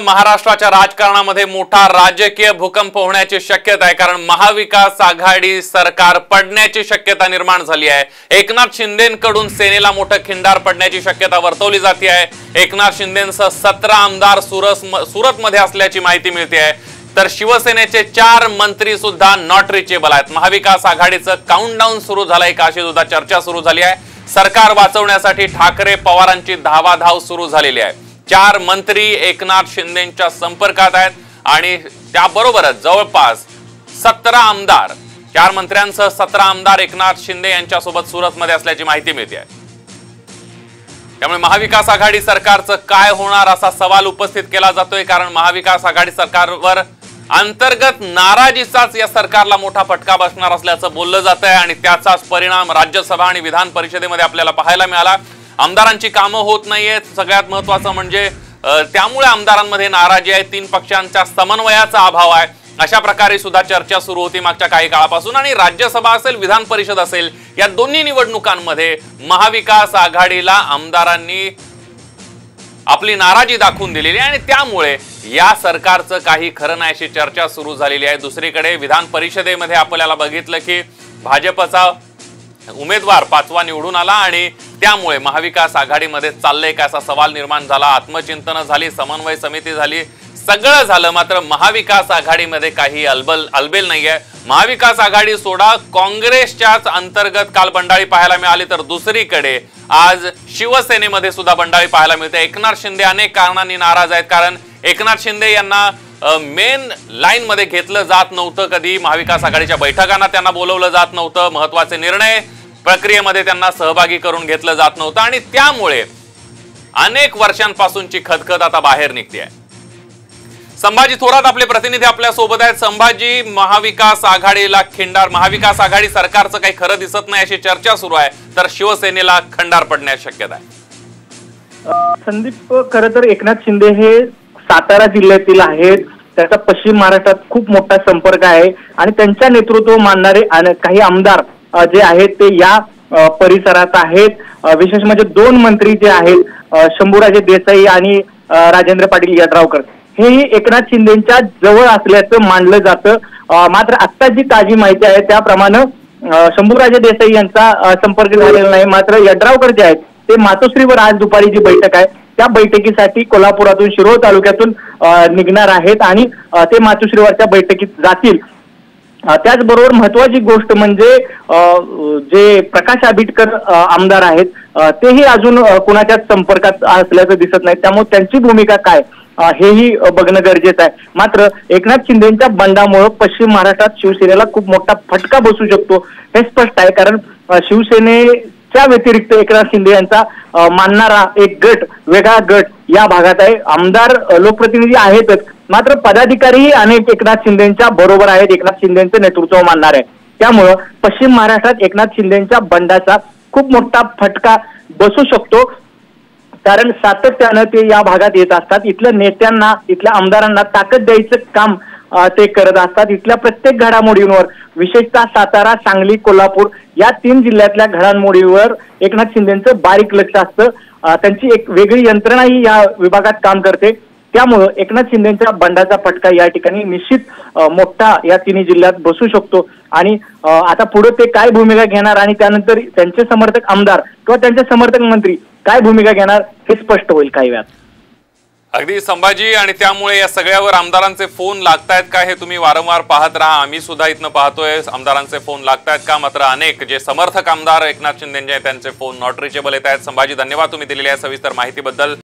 महाराष्ट्राच्या राजकारणामध्ये मोठा राजकीय भूकंप होण्याची शक्यता आहे, कारण महाविकास आघाडी सरकार पडण्याची शक्यता निर्माण झाली आहे। एकनाथ शिंदेंकडून सेनेला मोठं खिंडार पडण्याची शक्यता वर्तवली जाते आहे। एकनाथ शिंदेंसह 17 आमदार सुरतमध्ये असल्याची माहिती मिळते आहे, तर शिवसेनेचे 4 मंत्री सुद्धा नॉट रिचेबल आहेत। महाविकास आघाडीचं काउंटडाऊन सुरू झालंय का अशी सुद्धा चर्चा सुरू झाली आहे। सरकार वाचवण्यासाठी ठाकरे पवारांची धावाधाव सुरू झालेली आहे। 4 मंत्री एकनाथ शिंदेंच्या संपर्कात आहेत आणि त्याबरोबरच जवळपास 17 आमदार, 4 मंत्र्यांसह 17 आमदार एकनाथ शिंदे यांच्यासोबत सुरतमध्ये असल्याची माहिती मिळते आहे। त्यामुळे महाविकास आघाडी सरकारचं काय होणार असा सवाल उपस्थित केला जातोय, कारण महाविकास आघाडी सरकारवर अंतर्गत नाराजीचाच या सरकारला मोठा फटका बसणार असल्याचं बोललं जात आहे आणि त्याचाच परिणाम राज्यसभा आणि विधान परिषदेमध्ये आपल्याला पाहायला मिळाला। आमदारांची कामं होत नाहीयेत, सगळ्यात महत्त्वाचं म्हणजे त्यामुळे आमदारांमध्ये नाराजी आहे, 3 पक्षांच्या समन्वयाचा अभाव आहे, अशा प्रकारे सुद्धा चर्चा सुरू होती मागच्या काही काळापासून। आणि राज्यसभा असेल विधान परिषद असेल या दोन्ही निवडणुकांमध्ये महाविकास आघाडीला आमदारांनी आपली नाराजी दाखवून दिलेली आहे आणि त्यामुळे या सरकारचं काही खरं नाही अशी चर्चा सुरू झालेली आहे। दुसरीकडे विधान परिषदेमध्ये आपल्याला बघितलं की भाजपचा उमेदवार 5वा निवडून आला आणि त्यामुळे महाविकास आघाडीमध्ये चाललंय का असा सवाल निर्माण झाला। आत्मचिंतन झाली, समन्वय समिती झाली, सगळं झालं, मात्र महाविकास आघाडीमध्ये काही अलबेल नाहीये। महाविकास आघाडी सोडा, काँग्रेसच्याच अंतर्गत काल बंडाळी पाहायला मिळाली, तर दुसरीकडे आज शिवसेनेमध्ये सुद्धा बंडाळी पाहायला मिळते। एकनाथ शिंदे अनेक कारणांनी नाराज आहेत, कारण एकनाथ शिंदे यांना मेन लाईन मध्ये घेतलं जात नव्हतं, कधी महाविकास आघाडीच्या बैठकांना त्यांना बोलवलं जात नव्हतं, महत्त्वाचे निर्णय प्रक्रियेमध्ये त्यांना सहभागी करून घेतलं जात नव्हतं आणि त्यामुळे अनेक वर्षांपासूनची खदखद आता बाहेर निघते आहे। संभाजी थोरात आपले प्रतिनिधी आपल्या सोबत आहेत। संभाजी, महाविकास आघाडीला खिंडार, महाविकास आघाडी सरकारचं काही खरं दिसत नाही अशी चर्चा सुरू आहे, तर शिवसेनेला खंडार पडण्याची शक्यता आहे। संदीप, खरं तर एकनाथ शिंदे हे सातारा जिल्ह्यातील आहेत, त्याचा पश्चिम महाराष्ट्रात खूप मोठा संपर्क आहे आणि त्यांच्या नेतृत्व मानणारे काही आमदार जे आहेत ते या परिसरात आहेत। विशेष म्हणजे 2 मंत्री जे आहेत, शंभूराजे देसाई आणि राजेंद्र पाटील यड्रावकर, हेही एकनाथ शिंदेच्या जवळ असल्याचं मानलं जातं। मात्र आता जी ताजी माहिती आहे त्याप्रमाणे शंभूराजे देसाई यांचा संपर्क झालेला नाही, मात्र यड्रावकर जे आहेत ते मातोश्रीवर आज दुपारी जी बैठक आहे त्या बैठकीसाठी कोल्हापुरातून शिरोळ तालुक्यातून निघणार आहेत आणि ते मातोश्रीवरच्या बैठकीत जातील। त्याचबरोबर महत्वाची गोष्ट म्हणजे जे प्रकाश आंबेडकर आमदार आहेत तेही अजून कुणाच्याच संपर्कात असल्याचं दिसत नाही, त्यामुळे त्यांची भूमिका काय हेही बघणं गरजेचं आहे। मात्र एकनाथ शिंदेच्या बंडामुळे पश्चिम महाराष्ट्रात शिवसेनेला खूप मोठा फटका बसू शकतो हे स्पष्ट आहे, कारण शिवसेनेच्या व्यतिरिक्त एकनाथ शिंदे यांचा मानणारा एक गट, वेगळा गट या भागात आहे। आमदार, लोकप्रतिनिधी आहेतच, मात्र पदाधिकारीही अनेक एकनाथ शिंदेच्या बरोबर आहेत, एकनाथ शिंदेचं नेतृत्व मानणार आहे। त्यामुळं पश्चिम महाराष्ट्रात एकनाथ शिंदेच्या बंडाचा खूप मोठा फटका बसू शकतो, कारण सातत्यानं ते या भागात येत असतात। इथल्या नेत्यांना, इथल्या आमदारांना ताकद द्यायचं काम ते करत असतात। इथल्या प्रत्येक घडामोडींवर, विशेषतः सातारा, सांगली, कोल्हापूर या 3 जिल्ह्यातल्या घडामोडींवर एकनाथ शिंदेचं बारीक लक्ष असतं। त्यांची एक वेगळी यंत्रणाही या विभागात काम करते, त्यामुळं एकनाथ शिंदेच्या बंडाचा फटका या ठिकाणी निश्चित मोठा या 3 जिल्ह्यात बसू शकतो। आणि आता पुढे ते काय भूमिका घेणार आणि त्यानंतर त्यांचे समर्थक आमदार किंवा त्यांचे समर्थक मंत्री काय भूमिका घेणार हे स्पष्ट होईल काही वेळात। अगदी संभाजी, आणि त्यामुळे या सगळ्यावर आमदारांचे फोन लागतायत का हे तुम्ही वारंवार पाहत राहा, आम्ही सुद्धा इथनं पाहतोय आमदारांचे फोन लागतायत का, मात्र अनेक जे समर्थक आमदार एकनाथ शिंदेचे त्यांचे फोन नॉट रिचेबल येत आहेत। संभाजी, धन्यवाद तुम्ही दिलेल्या सविस्तर माहितीबद्दल।